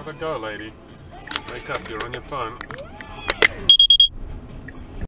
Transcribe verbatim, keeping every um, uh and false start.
Gotta go, lady. Wake up, you're on your phone.